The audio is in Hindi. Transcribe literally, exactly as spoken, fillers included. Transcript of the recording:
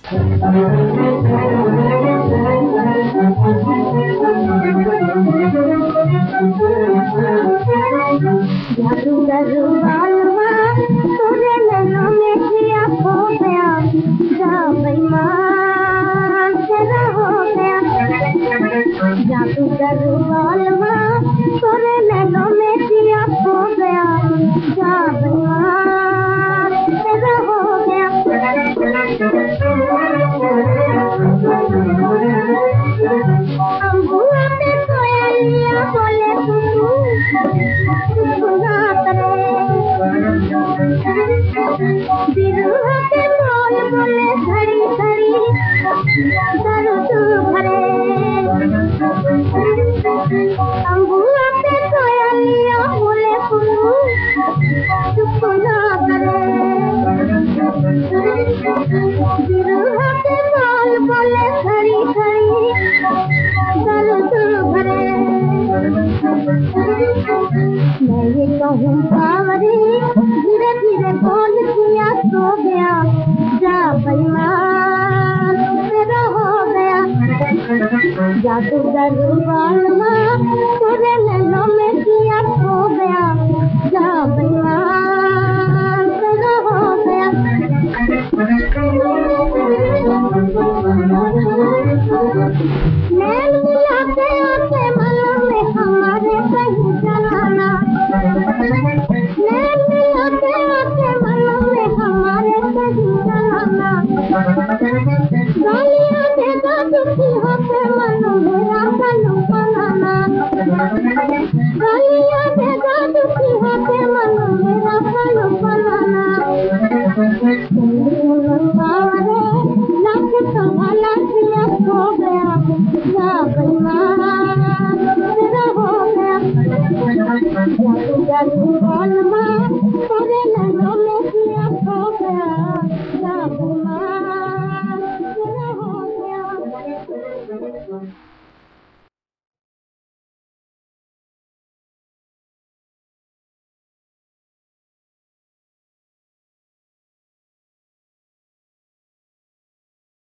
जादूगर बालवा तोरे नैनों में किया खो गया, जा बेईमान तेरा हो गया। जादूगर बालवा तोरे नैनों में किया खो गया, जा बेईमान तेरा हो गया। अम्बुआ पे कोयलिया बोले कुकू सुना करे, बिरुआ पे बोल बोले घड़ी घड़ी दर्द भरे। अम्बुआ पे कोयलिया बोले कुकू सुना करे, बिरुआ पे बोल बोले घड़ी घड़ी दर्द भरे। मैं ये कहूँ बावरी धीरे धीरे बोल किया सो गया, जा बेईमान तेरा हो गया। जादूगर बालवा तोरे नैनों में किया खो गया, जा बेईमान तेरा हो गया। नैन मिलाते आते मनों में हमारे कहीं चलाना, नैन मिलाते आते मनों में हमारे कहीं चलाना। गालियाँ देगा दुखी होते मनो मेरा कलू बनाना, गालियाँ देगा दुखी होते मनो मेरा कलू बनाना। लाख तो भला किया खो गया, जा बेईमान तेरा हो गया। जादूगर बालवा तोरे नैनों